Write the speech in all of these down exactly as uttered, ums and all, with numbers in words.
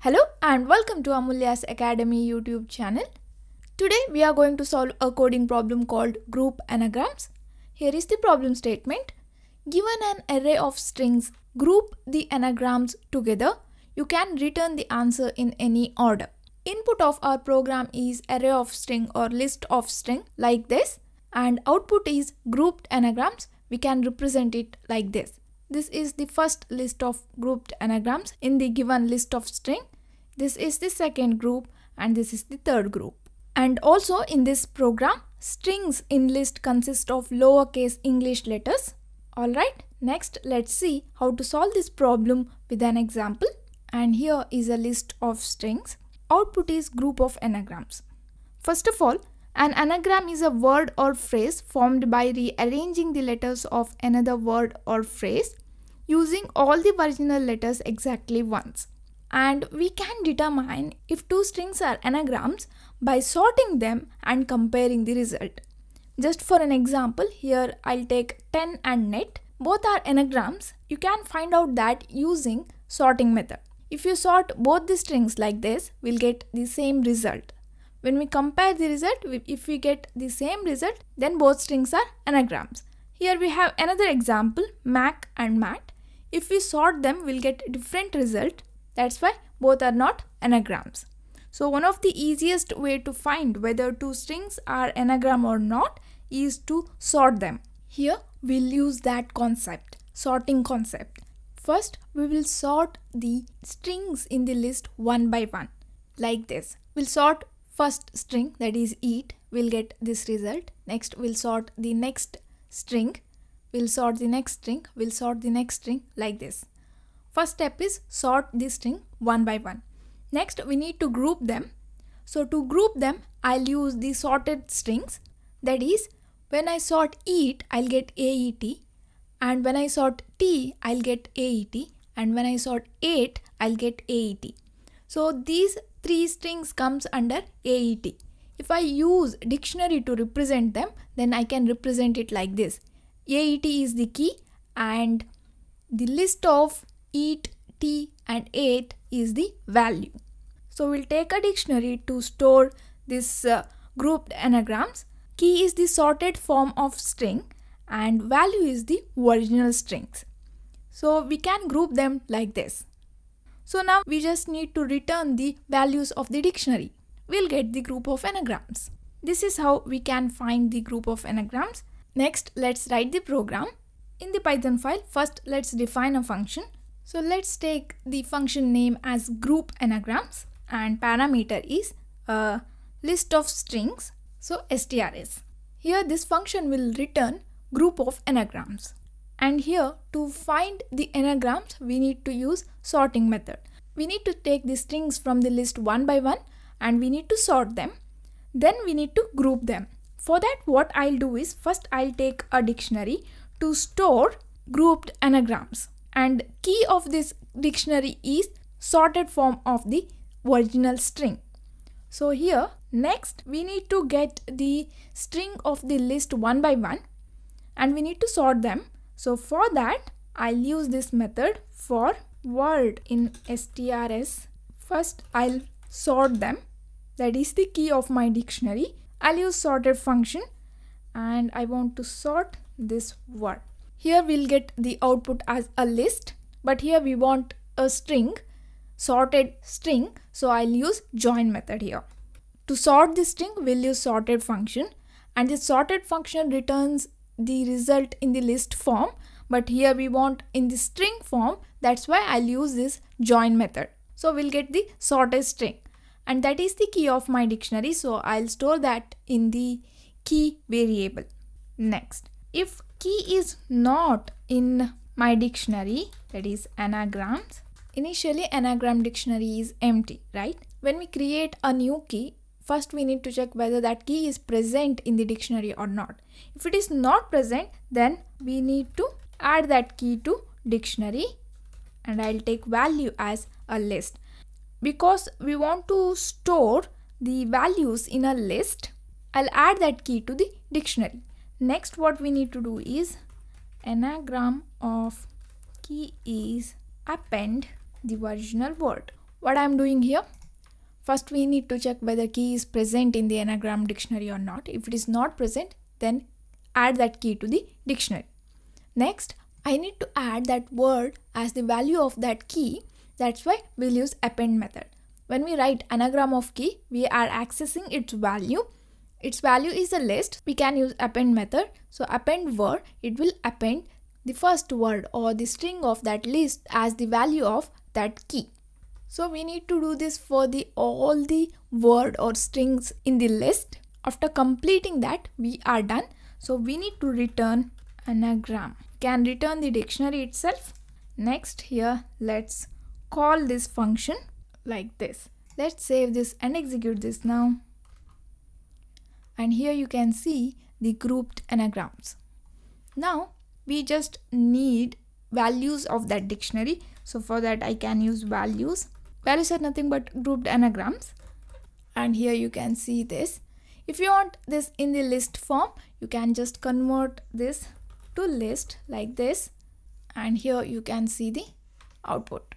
Hello and welcome to Amulya's Academy YouTube channel. Today we are going to solve a coding problem called group anagrams. Here is the problem statement. Given an array of strings, group the anagrams together. You can return the answer in any order. Input of our program is array of string or list of string like this, and output is grouped anagrams. We can represent it like this. This is the first list of grouped anagrams in the given list of string. This is the second group and this is the third group. And also in this program, strings in list consist of lowercase English letters. Alright, next let's see how to solve this problem with an example. And here is a list of strings. Output is group of anagrams. First of all, an anagram is a word or phrase formed by rearranging the letters of another word or phrase using all the original letters exactly once. And we can determine if two strings are anagrams by sorting them and comparing the result. Just for an example, here I'll take ten and net. Both are anagrams. You can find out that using sorting method. If you sort both the strings like this, we'll get the same result. When we compare the result, if we get the same result, then both strings are anagrams. Here we have another example, Mac and Matt. If we sort them, we'll get different result. That's why both are not anagrams. So one of the easiest way to find whether two strings are anagram or not is to sort them. Here we'll use that concept, sorting concept. First, we will sort the strings in the list one by one, like this. We'll sort first string, that is eat, we'll get this result. Next we'll sort the next string, we'll sort the next string, we'll sort the next string like this. First step is sort the string one by one. Next we need to group them. So to group them, I'll use the sorted strings. That is, when I sort eat, I'll get A E T, and when I sort tea, I'll get A E T, and when I sort ate, I'll get A E T. So these three strings comes under A E T. If I use dictionary to represent them, then I can represent it like this. A E T is the key and the list of eat, tea and ate is the value. So we'll take a dictionary to store this uh, grouped anagrams. Key is the sorted form of string and value is the original strings. So we can group them like this. So now we just need to return the values of the dictionary. We'll get the group of anagrams. This is how we can find the group of anagrams. Next, let's write the program. In the Python file, first let's define a function. So let's take the function name as group anagrams and parameter is a list of strings, so strs. Here this function will return group of anagrams. And here to find the anagrams, we need to use sorting method. We need to take the strings from the list one by one and we need to sort them. Then we need to group them. For that, what I'll do is first I'll take a dictionary to store grouped anagrams. And key of this dictionary is sorted form of the original string. So here next we need to get the string of the list one by one and we need to sort them. So for that I'll use this method for word in strs. First I'll sort them, that is the key of my dictionary. I'll use sorted function and I want to sort this word. Here we'll get the output as a list, but here we want a string, sorted string, so I'll use join method here. To sort the string, we'll use sorted function and the sorted function returns the result in the list form, but here we want in the string form, that's why I'll use this join method. So we'll get the sorted string and that is the key of my dictionary, so I'll store that in the key variable. Next, if key is not in my dictionary, that is anagrams, initially anagram dictionary is empty, right? When we create a new key, first we need to check whether that key is present in the dictionary or not. If it is not present, then we need to add that key to dictionary and I'll take value as a list. Because we want to store the values in a list, I'll add that key to the dictionary. Next what we need to do is anagram of key is append the original word. what I'm doing here, first we need to check whether key is present in the anagram dictionary or not. If it is not present, then add that key to the dictionary. Next, I need to add that word as the value of that key. That's why we'll use append method. When we write anagram of key, we are accessing its value. Its value is a list. We can use append method. So append word, it will append the first word or the string of that list as the value of that key. So we need to do this for the all the word or strings in the list. After completing that, we are done. So we need to return anagram. Can return the dictionary itself. Next, here let's call this function like this. Let's save this and execute this now. And here you can see the grouped anagrams. Now we just need values of that dictionary. So for that I can use values. Values are nothing but grouped anagrams. And here you can see this. If you want this in the list form, you can just convert this to list like this. And here you can see the output.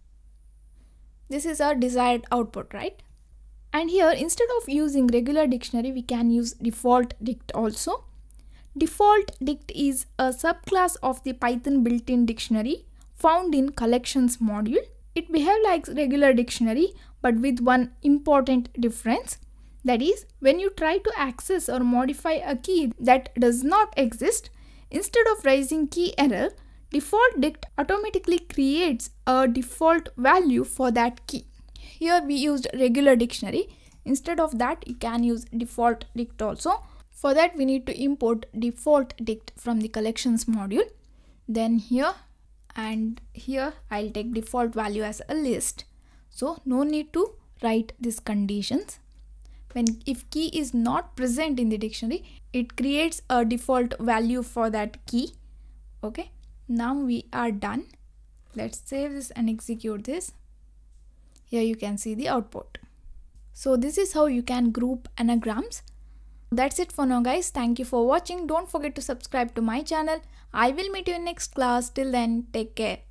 This is our desired output, right? And here, instead of using regular dictionary, we can use defaultdict also. Defaultdict is a subclass of the Python built-in dictionary found in collections module. It behaves like regular dictionary, but with one important difference. That is, when you try to access or modify a key that does not exist, instead of raising key error, defaultdict automatically creates a default value for that key. Here we used regular dictionary. Instead of that, you can use defaultdict also. For that, we need to import defaultdict from the collections module. Then here and here, I'll take default value as a list. So no need to write these conditions. When if key is not present in the dictionary, it creates a default value for that key. Okay. Now we are done. Let's save this and execute this. Here you can see the output. So this is how you can group anagrams. That's it for now, guys. Thank you for watching. Don't forget to subscribe to my channel. I will meet you in next class. Till then, take care.